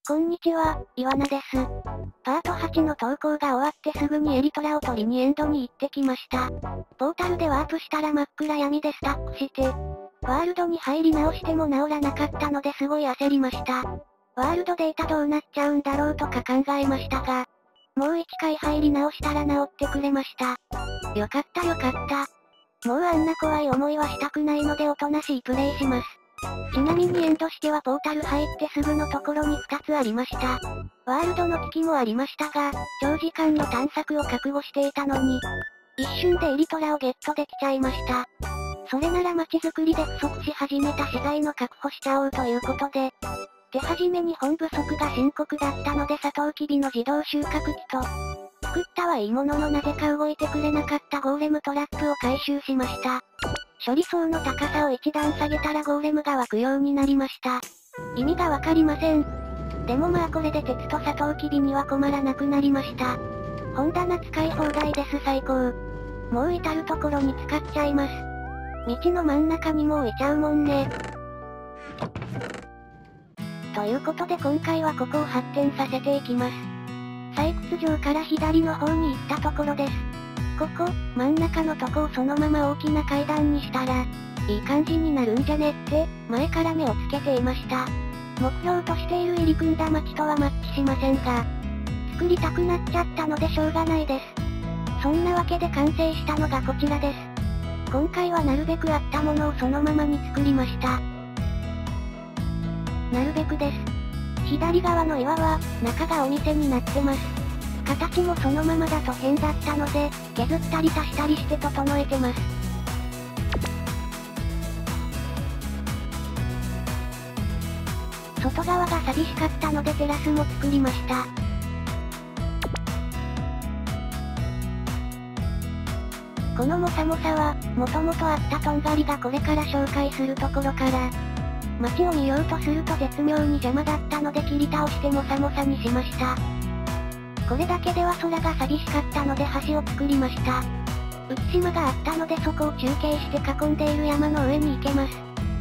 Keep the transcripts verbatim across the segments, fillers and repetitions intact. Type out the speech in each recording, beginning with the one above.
こんにちは、イワナです。パートはちの投稿が終わってすぐにエリトラを取りにエンドに行ってきました。ポータルでワープしたら真っ暗闇でスタックして、ワールドに入り直しても治らなかったのですごい焦りました。ワールドデータどうなっちゃうんだろうとか考えましたが、もう一回入り直したら治ってくれました。よかったよかった。もうあんな怖い思いはしたくないのでおとなしいプレイします。ちなみにエンドしてはポータル入ってすぐのところにふたつありました。ワールドの危機もありましたが、長時間の探索を覚悟していたのに、一瞬でエリトラをゲットできちゃいました。それなら街づくりで不足し始めた資材の確保しちゃおうということで、手始めに本不足が深刻だったのでサトウキビの自動収穫機と、作ったはいいもののなぜか動いてくれなかったゴーレムトラップを回収しました。処理層の高さを一段下げたらゴーレムが湧くようになりました。意味がわかりません。でもまあこれで鉄とサトウキビには困らなくなりました。本棚使い放題です最高。もう至るところに使っちゃいます。道の真ん中にも置いちゃうもんね。ということで今回はここを発展させていきます。採掘場から左の方に行ったところです。ここ、真ん中のとこをそのまま大きな階段にしたら、いい感じになるんじゃねって、前から目をつけていました。目標としている入り組んだ街とはマッチしませんが、作りたくなっちゃったのでしょうがないです。そんなわけで完成したのがこちらです。今回はなるべくあったものをそのままに作りました。なるべくです。左側の岩は、中がお店になってます。形もそのままだと変だったので、削ったり足したりして整えてます。外側が寂しかったのでテラスも作りました。このモサモサは、もともとあったとんがりがこれから紹介するところから、街を見ようとすると絶妙に邪魔だったので切り倒してモサモサにしました。これだけでは空が寂しかったので橋を作りました。浮島があったのでそこを中継して囲んでいる山の上に行けます。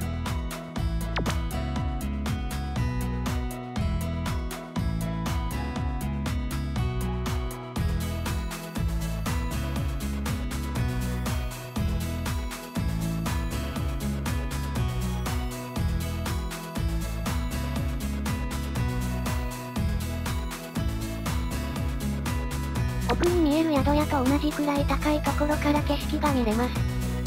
奥に見える宿屋と同じくらい高いところから景色が見れます。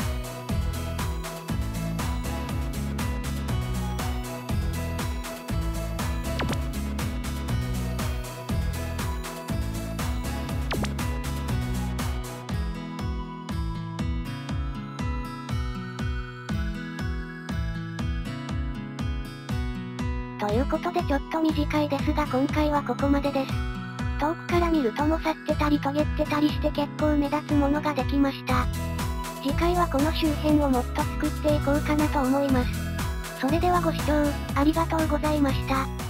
ということでちょっと短いですが今回はここまでです。遠くから見るともさってたり尖ってたりして結構目立つものができました。次回はこの周辺をもっと作っていこうかなと思います。それではご視聴、ありがとうございました。